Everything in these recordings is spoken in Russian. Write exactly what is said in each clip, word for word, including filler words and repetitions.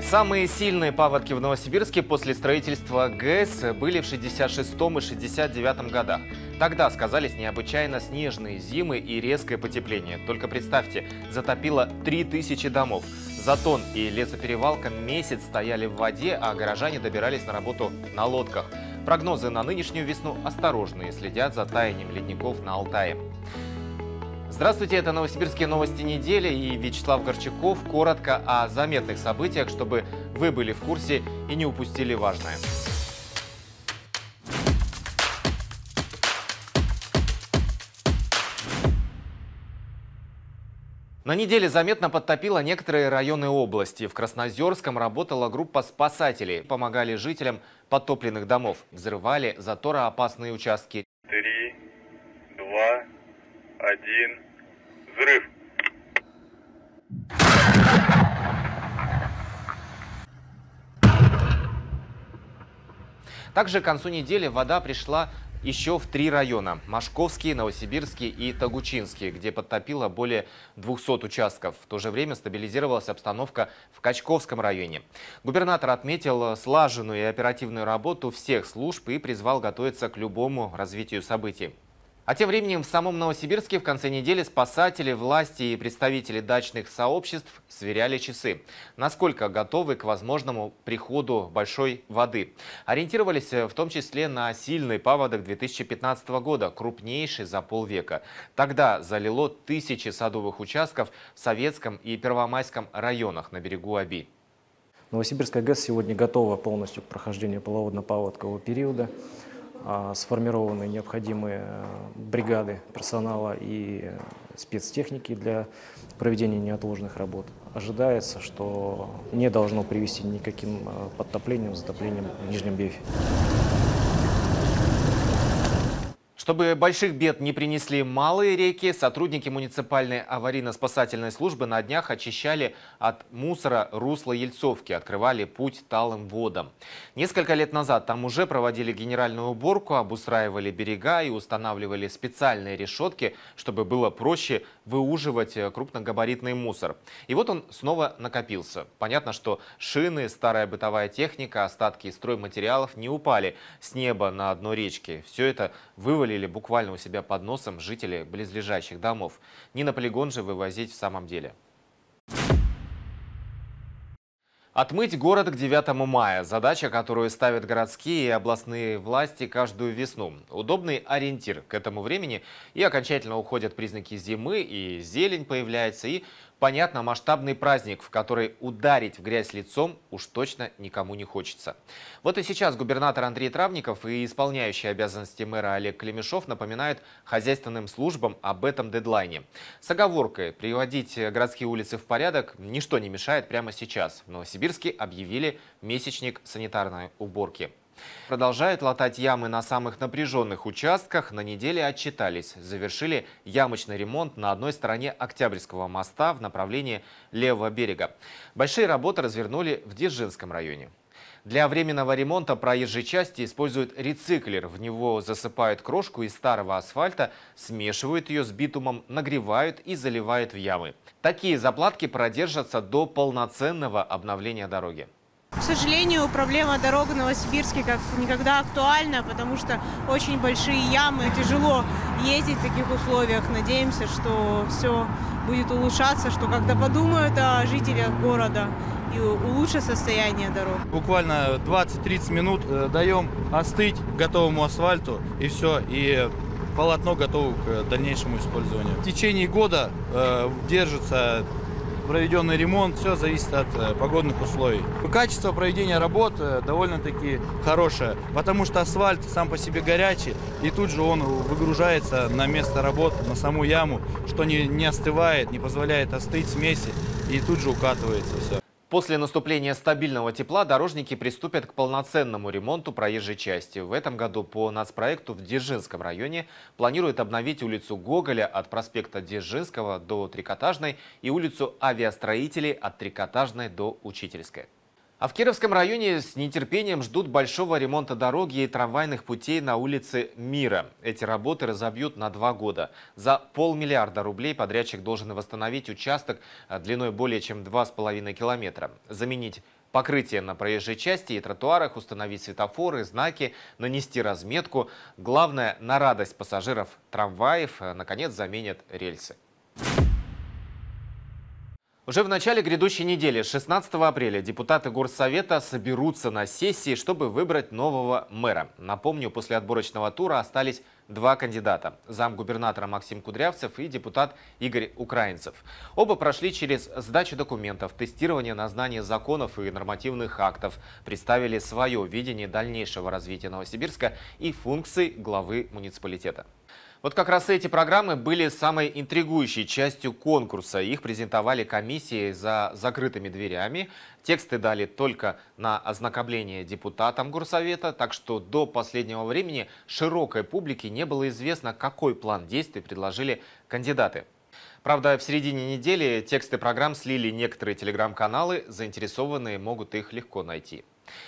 Самые сильные паводки в Новосибирске после строительства ГЭС были в шестьдесят шестом и шестьдесят девятом годах. Тогда сказались необычайно снежные зимы и резкое потепление. Только представьте, затопило три тысячи домов. Затон и лесоперевалка месяц стояли в воде, а горожане добирались на работу на лодках. Прогнозы на нынешнюю весну осторожные, следят за таянием ледников на Алтае. Здравствуйте, это новосибирские новости недели и Вячеслав Горчаков. Коротко о заметных событиях, чтобы вы были в курсе и не упустили важное. На неделе заметно подтопило некоторые районы области. В Краснозерском работала группа спасателей. Помогали жителям подтопленных домов. Взрывали затороопасные участки. Три, два, один, взрыв. Также к концу недели вода пришла еще в три района – Машковский, Новосибирский и Тогучинский, где подтопило более двухсот участков. В то же время стабилизировалась обстановка в Качковском районе. Губернатор отметил слаженную и оперативную работу всех служб и призвал готовиться к любому развитию событий. А тем временем в самом Новосибирске в конце недели спасатели, власти и представители дачных сообществ сверяли часы. Насколько готовы к возможному приходу большой воды. Ориентировались в том числе на сильный паводок две тысячи пятнадцатого года, крупнейший за полвека. Тогда залило тысячи садовых участков в Советском и Первомайском районах на берегу Оби. Новосибирская ГЭС сегодня готова полностью к прохождению половодно-паводкового периода. Сформированы необходимые бригады персонала и спецтехники для проведения неотложных работ. Ожидается, что не должно привести ни к каким подтоплениям, затоплениям в Нижнем Бефе. Чтобы больших бед не принесли малые реки, сотрудники муниципальной аварийно-спасательной службы на днях очищали от мусора русло Ельцовки, открывали путь талым водам. Несколько лет назад там уже проводили генеральную уборку, обустраивали берега и устанавливали специальные решетки, чтобы было проще выуживать крупногабаритный мусор. И вот он снова накопился. Понятно, что шины, старая бытовая техника, остатки стройматериалов не упали с неба на дно речки. Все это вывалили буквально у себя под носом жители близлежащих домов. Не на полигон же вывозить в самом деле. Отмыть город к девятому мая – задача, которую ставят городские и областные власти каждую весну. Удобный ориентир к этому времени и окончательно уходят признаки зимы, и зелень появляется, и, понятно, масштабный праздник, в который ударить в грязь лицом уж точно никому не хочется. Вот и сейчас губернатор Андрей Травников и исполняющий обязанности мэра Олег Клемешов напоминают хозяйственным службам об этом дедлайне. С оговоркой приводить городские улицы в порядок ничто не мешает прямо сейчас. В Новосибирске объявили месячник санитарной уборки. Продолжают латать ямы на самых напряженных участках. На неделе отчитались. Завершили ямочный ремонт на одной стороне Октябрьского моста в направлении левого берега. Большие работы развернули в Дзержинском районе. Для временного ремонта проезжей части используют рециклер. В него засыпают крошку из старого асфальта, смешивают ее с битумом, нагревают и заливают в ямы. Такие заплатки продержатся до полноценного обновления дороги. К сожалению, проблема дорог в Новосибирске как никогда актуальна, потому что очень большие ямы, тяжело ездить в таких условиях. Надеемся, что все будет улучшаться, что когда подумают о жителях города и улучшат состояние дорог. Буквально двадцать-тридцать минут даем остыть готовому асфальту, и все, и полотно готово к дальнейшему использованию. В течение года э, держится проведенный ремонт, все зависит от э, погодных условий. Качество проведения работ э, довольно-таки хорошее, потому что асфальт сам по себе горячий, и тут же он выгружается на место работ, на саму яму, что не, не остывает, не позволяет остыть смеси, и тут же укатывается все. После наступления стабильного тепла дорожники приступят к полноценному ремонту проезжей части. В этом году по нацпроекту в Дзержинском районе планируют обновить улицу Гоголя от проспекта Дзержинского до Трикотажной и улицу Авиастроителей от Трикотажной до Учительской. А в Кировском районе с нетерпением ждут большого ремонта дороги и трамвайных путей на улице Мира. Эти работы разобьют на два года. За полмиллиарда рублей подрядчик должен восстановить участок длиной более чем два с половиной километра. Заменить Покрытие на проезжей части и тротуарах, установить светофоры, знаки, нанести разметку. Главное, на радость пассажиров трамваев, наконец, заменят рельсы. Уже в начале грядущей недели, шестнадцатого апреля, депутаты Горсовета соберутся на сессии, чтобы выбрать нового мэра. Напомню, после отборочного тура остались два кандидата – замгубернатора Максим Кудрявцев и депутат Игорь Украинцев. Оба прошли через сдачу документов, тестирование на знание законов и нормативных актов, представили свое видение дальнейшего развития Новосибирска и функций главы муниципалитета. Вот как раз эти программы были самой интригующей частью конкурса. Их презентовали комиссии за закрытыми дверями. Тексты дали только на ознакомление депутатам Горсовета, так что до последнего времени широкой публике не было известно, какой план действий предложили кандидаты. Правда, в середине недели тексты программ слили некоторые телеграм-каналы, заинтересованные могут их легко найти.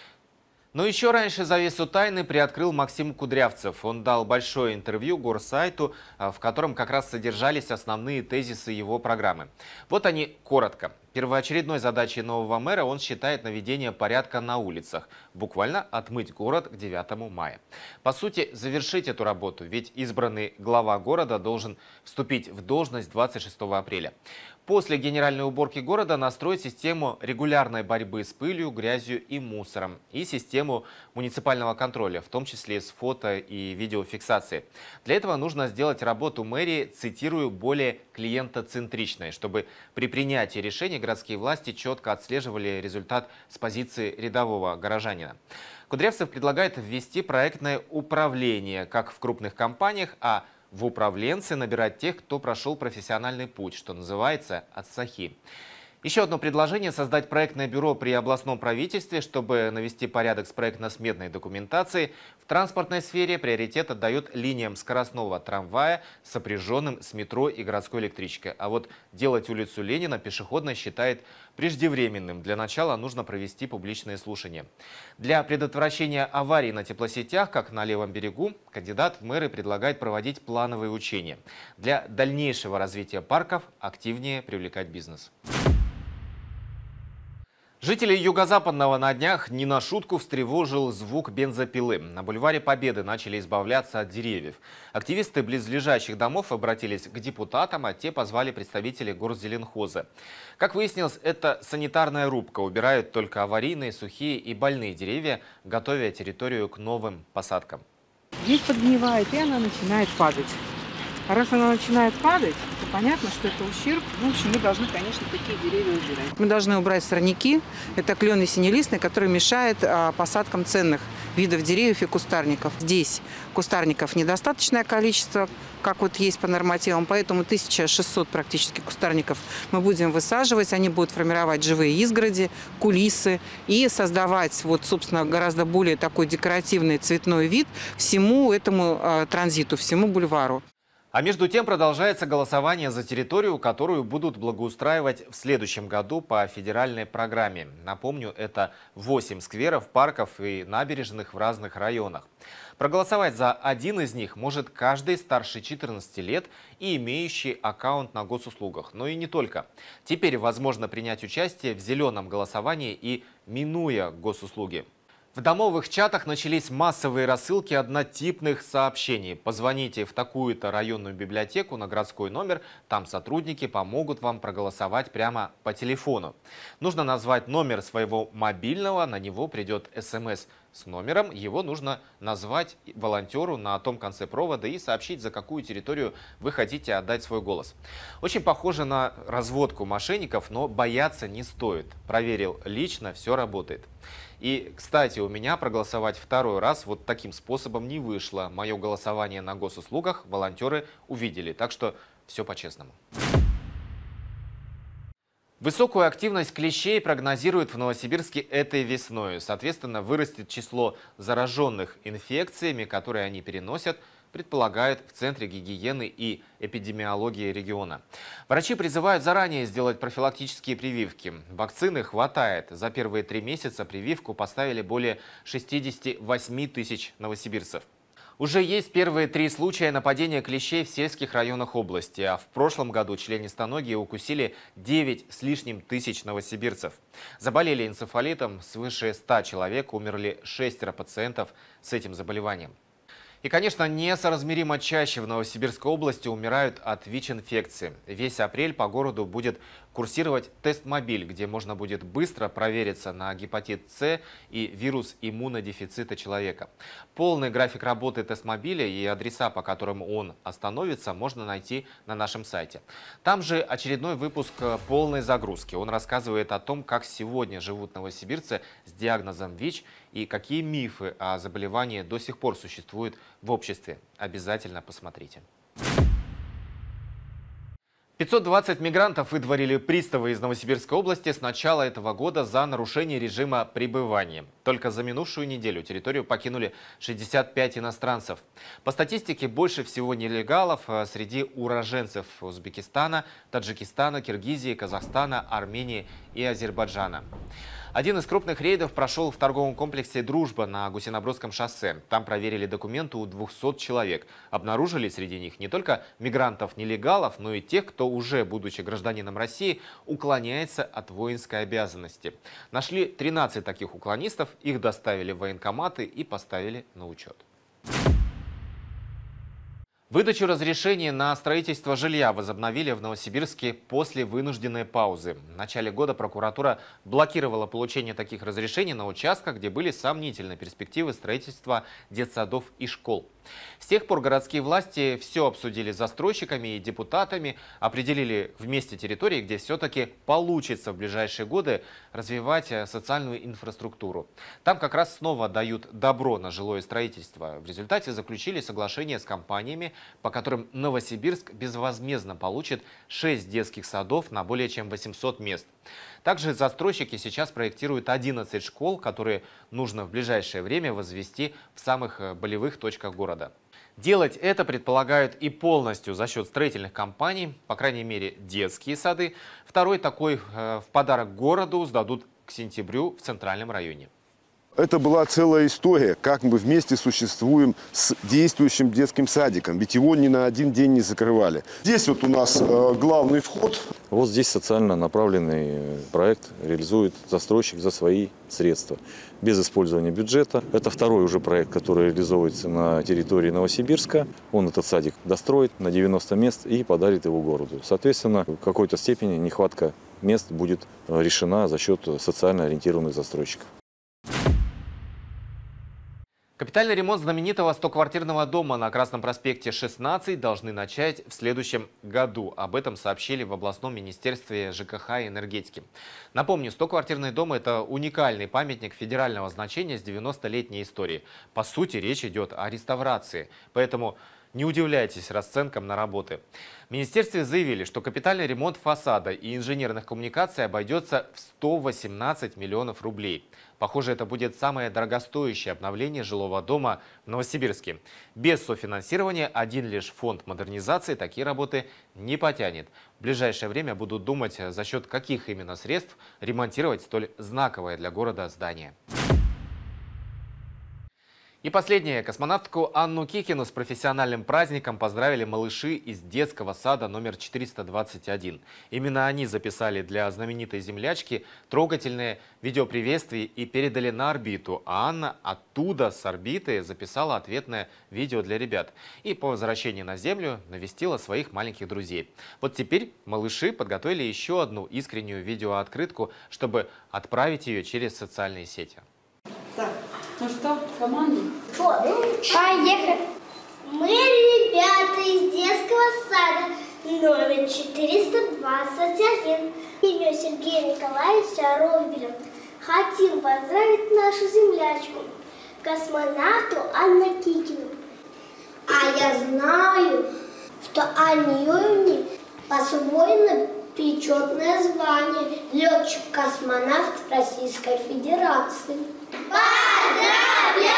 Но еще раньше завесу тайны приоткрыл Максим Кудрявцев. Он дал большое интервью Горсайту, в котором как раз содержались основные тезисы его программы. Вот они коротко. Первоочередной задачей нового мэра он считает наведение порядка на улицах. Буквально отмыть город к девятому мая. По сути, завершить эту работу, ведь избранный глава города должен вступить в должность двадцать шестого апреля. После генеральной уборки города настроить систему регулярной борьбы с пылью, грязью и мусором и систему муниципального контроля, в том числе с фото и видеофиксацией. Для этого нужно сделать работу мэрии, цитирую, более клиентоцентричной, чтобы при принятии решений городские власти четко отслеживали результат с позиции рядового горожанина. Кудрявцев предлагает ввести проектное управление как в крупных компаниях, а в управленцы набирать тех, кто прошел профессиональный путь, что называется, от сахи. Еще одно предложение – создать проектное бюро при областном правительстве, чтобы навести порядок с проектно-сметной документацией. В транспортной сфере приоритет отдает линиям скоростного трамвая, сопряженным с метро и городской электричкой. А вот делать улицу Ленина пешеходной считает преждевременным. Для начала нужно провести публичные слушания. Для предотвращения аварий на теплосетях, как на левом берегу, кандидат в мэры предлагает проводить плановые учения. Для дальнейшего развития парков активнее привлекать бизнес. Жителей Юго-Западного на днях не на шутку встревожил звук бензопилы. На бульваре Победы начали избавляться от деревьев. Активисты близлежащих домов обратились к депутатам, а те позвали представителей Горзеленхоза. Как выяснилось, это санитарная рубка. Убирают только аварийные, сухие и больные деревья, готовя территорию к новым посадкам. Здесь подгнивает, и она начинает падать. А раз она начинает падать, то понятно, что это ущерб. Ну, в общем, мы должны, конечно, такие деревья убирать. Мы должны убрать сорняки. Это клен и синелистный, который мешает а, посадкам ценных видов деревьев и кустарников. Здесь кустарников недостаточное количество, как вот есть по нормативам, поэтому тысяча шестьсот практически кустарников мы будем высаживать. Они будут формировать живые изгороди, кулисы и создавать, вот, собственно, гораздо более такой декоративный цветной вид всему этому а, транзиту, всему бульвару. А между тем продолжается голосование за территорию, которую будут благоустраивать в следующем году по федеральной программе. Напомню, это восемь скверов, парков и набережных в разных районах. Проголосовать за один из них может каждый старше четырнадцати лет и имеющий аккаунт на госуслугах. Но и не только. Теперь возможно принять участие в зеленом голосовании и минуя госуслуги. В домовых чатах начались массовые рассылки однотипных сообщений. Позвоните в такую-то районную библиотеку на городской номер, там сотрудники помогут вам проголосовать прямо по телефону. Нужно назвать номер своего мобильного, на него придет смс с номером. Его нужно назвать волонтеру на том конце провода и сообщить, за какую территорию вы хотите отдать свой голос. Очень похоже на разводку мошенников, но бояться не стоит. Проверил лично, все работает. И, кстати, у меня проголосовать второй раз вот таким способом не вышло. Мое голосование на госуслугах волонтеры увидели, так что все по-честному. Высокую активность клещей прогнозируют в Новосибирске этой весной. Соответственно, вырастет число зараженных инфекциями, которые они переносят, предполагают в Центре гигиены и эпидемиологии региона. Врачи призывают заранее сделать профилактические прививки. Вакцины хватает. За первые три месяца прививку поставили более шестидесяти восьми тысяч новосибирцев. Уже есть первые три случая нападения клещей в сельских районах области, а в прошлом году членистоногие укусили девять с лишним тысяч новосибирцев. Заболели энцефалитом свыше ста человек, умерли шестеро пациентов с этим заболеванием. И, конечно, несоразмеримо чаще в Новосибирской области умирают от ВИЧ-инфекции. Весь апрель по городу будет курсировать тест-мобиль, где можно будет быстро провериться на гепатит С и вирус иммунодефицита человека. Полный график работы тест-мобиля и адреса, по которым он остановится, можно найти на нашем сайте. Там же очередной выпуск полной загрузки. Он рассказывает о том, как сегодня живут новосибирцы с диагнозом ВИЧ и какие мифы о заболевании до сих пор существуют в обществе. Обязательно посмотрите. пятьсот двадцать мигрантов выдворили приставы из Новосибирской области с начала этого года за нарушение режима пребывания. Только за минувшую неделю территорию покинули шестьдесят пять иностранцев. По статистике, больше всего нелегалов среди уроженцев Узбекистана, Таджикистана, Киргизии, Казахстана, Армении и Азербайджана. Один из крупных рейдов прошел в торговом комплексе «Дружба» на Гусинобродском шоссе. Там проверили документы у двухсот человек. Обнаружили среди них не только мигрантов-нелегалов, но и тех, кто уже, будучи гражданином России, уклоняется от воинской обязанности. Нашли тринадцать таких уклонистов, их доставили в военкоматы и поставили на учет. Выдачу разрешений на строительство жилья возобновили в Новосибирске после вынужденной паузы. В начале года прокуратура блокировала получение таких разрешений на участках, где были сомнительные перспективы строительства детсадов и школ. С тех пор городские власти все обсудили с застройщиками и депутатами, определили вместе территории, где все-таки получится в ближайшие годы развивать социальную инфраструктуру. Там как раз снова дают добро на жилое строительство. В результате заключили соглашение с компаниями, по которым Новосибирск безвозмездно получит шесть детских садов на более чем восемьсот мест. Также застройщики сейчас проектируют одиннадцать школ, которые нужно в ближайшее время возвести в самых болевых точках города. Делать это предполагают и полностью за счет строительных компаний, по крайней мере детские сады. Второй такой э, в подарок городу сдадут к сентябрю в центральном районе. Это была целая история, как мы вместе существуем с действующим детским садиком, ведь его ни на один день не закрывали. Здесь вот у нас э, главный вход. Вот здесь социально направленный проект реализует застройщик за свои средства, без использования бюджета. Это второй уже проект, который реализовывается на территории Новосибирска. Он этот садик достроит на девяносто мест и подарит его городу. Соответственно, в какой-то степени нехватка мест будет решена за счет социально ориентированных застройщиков. Капитальный ремонт знаменитого стоквартирного дома на Красном проспекте шестнадцать должны начать в следующем году. Об этом сообщили в областном министерстве ЖКХ и энергетики. Напомню, стоквартирный дом – это уникальный памятник федерального значения с девяностолетней историей. По сути, речь идет о реставрации, поэтому не удивляйтесь расценкам на работы. В министерстве заявили, что капитальный ремонт фасада и инженерных коммуникаций обойдется в сто восемнадцать миллионов рублей. Похоже, это будет самое дорогостоящее обновление жилого дома в Новосибирске. Без софинансирования один лишь фонд модернизации такие работы не потянет. В ближайшее время будут думать, за счет каких именно средств ремонтировать столь знаковое для города здание. И последнее. Космонавтку Анну Кикину с профессиональным праздником поздравили малыши из детского сада номер четыреста двадцать один. Именно они записали для знаменитой землячки трогательные видеоприветствия и передали на орбиту, а Анна оттуда, с орбиты, записала ответное видео для ребят. И по возвращении на Землю навестила своих маленьких друзей. Вот теперь малыши подготовили еще одну искреннюю видеоооткрытку, чтобы отправить ее через социальные сети. Так. Ну что, команда? Поехали! Мы ребята из детского сада номер четыреста двадцать один. Имя Сергея Николаевича Робелев. Хотим поздравить нашу землячку, космонавту Анну Кикину. А я знаю, что Анне Юрьевне освоено почетное звание летчик-космонавт Российской Федерации. Поздравляем!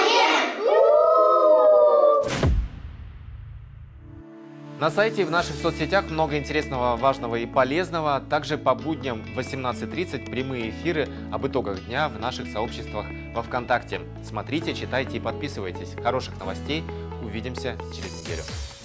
На сайте и в наших соцсетях много интересного, важного и полезного. Также по будням в восемнадцать тридцать прямые эфиры об итогах дня в наших сообществах во ВКонтакте. Смотрите, читайте и подписывайтесь. Хороших новостей. Увидимся через неделю.